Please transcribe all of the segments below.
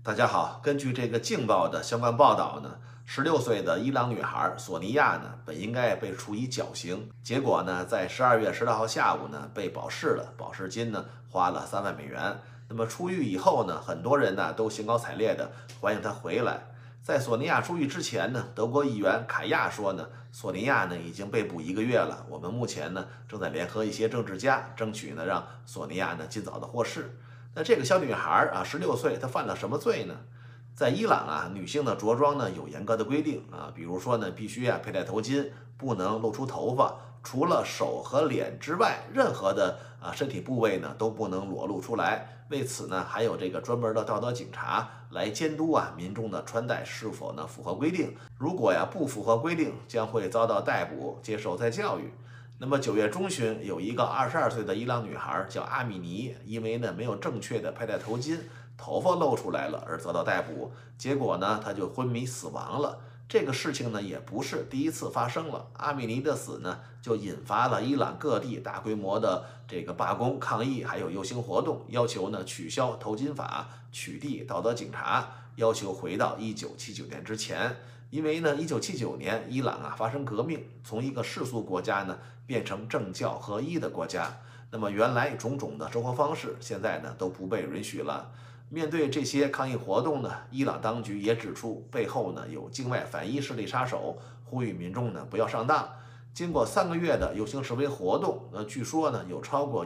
大家好，根据这个《镜报》的相关报道呢，16岁的伊朗女孩索尼娅呢，本应该被处以绞刑，结果呢，在12月16号下午呢，被保释了，保释金呢花了3万美元。那么出狱以后呢，很多人呢都兴高采烈的欢迎她回来。在索尼娅出狱之前呢，德国议员凯亚说呢，索尼娅呢已经被捕1个月了，我们目前呢正在联合一些政治家，争取呢让索尼娅呢尽早的获释。那这个小女孩啊，16岁，她犯了什么罪呢？在伊朗啊，女性的着装呢有严格的规定啊，比如说呢，必须佩戴头巾，不能露出头发，除了手和脸之外，任何的身体部位呢都不能裸露出来。为此呢，还有这个专门的道德警察来监督民众的穿戴是否呢符合规定。如果不符合规定，将会遭到逮捕，接受再教育。那么9月中旬，有一个22岁的伊朗女孩叫阿米尼，因为呢没有正确的佩戴头巾，头发露出来了而遭到逮捕，结果呢她就昏迷死亡了。这个事情呢也不是第一次发生了，阿米尼的死呢就引发了伊朗各地大规模的这个罢工抗议，还有游行活动，要求呢取消头巾法，取缔道德警察，要求回到1979年之前。因为呢，1979年伊朗发生革命，从一个世俗国家呢变成政教合一的国家。那么原来种种的生活方式，现在呢都不被允许了。面对这些抗议活动呢，伊朗当局也指出背后呢有境外反伊势力杀手，呼吁民众呢不要上当。经过3个月的游行示威活动，据说呢有超过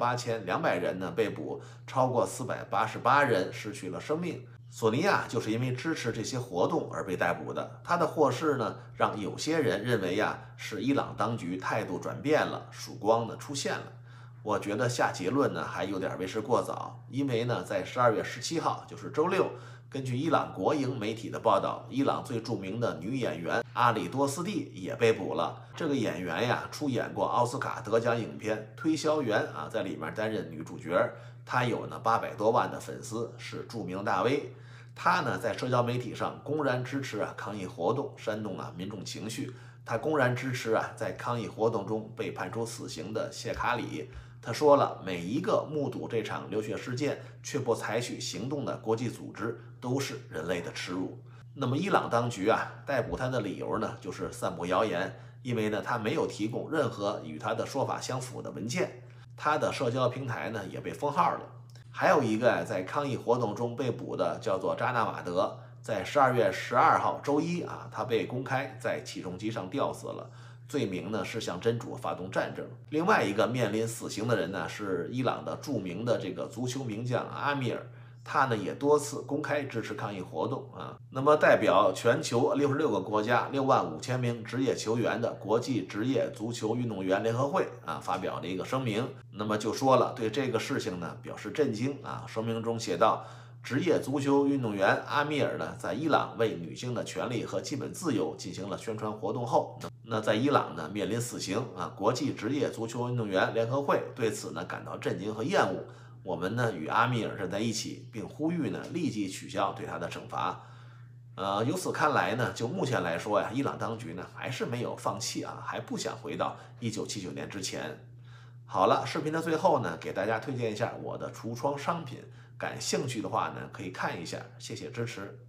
18200人呢被捕，超过488人失去了生命。索尼娅就是因为支持这些活动而被逮捕的。她的获释呢，让有些人认为是伊朗当局态度转变了，曙光呢出现了。我觉得下结论呢还有点为时过早，因为呢在12月17号，就是周六，根据伊朗国营媒体的报道，伊朗最著名的女演员阿里多斯蒂也被捕了。这个演员出演过奥斯卡得奖影片《推销员》在里面担任女主角。她有呢800多万的粉丝，是著名大 V。她呢在社交媒体上公然支持抗议活动，煽动民众情绪。她公然支持在抗议活动中被判处死刑的谢卡里。他说了，每一个目睹这场流血事件却不采取行动的国际组织都是人类的耻辱。那么伊朗当局逮捕他的理由呢，就是散布谣言，因为呢他没有提供任何与他的说法相符的文件。他的社交平台呢也被封号了。还有一个在抗议活动中被捕的叫做扎纳马德，在12月12号周一他被公开在起重机上吊死了。罪名呢是向真主发动战争。另外一个面临死刑的人呢是伊朗的著名的这个足球名将阿米尔，他呢也多次公开支持抗议活动那么代表全球66个国家65000名职业球员的国际职业足球运动员联合会发表了一个声明，那么就说了对这个事情呢表示震惊声明中写道，职业足球运动员阿米尔呢，在伊朗为女性的权利和基本自由进行了宣传活动后，那在伊朗呢面临死刑国际职业足球运动员联合会对此呢感到震惊和厌恶。我们呢与阿米尔站在一起，并呼吁呢立即取消对他的惩罚。由此看来呢，就目前来说伊朗当局呢还是没有放弃还不想回到1979年之前。好了，视频的最后呢，给大家推荐一下我的橱窗商品，感兴趣的话呢可以看一下，谢谢支持。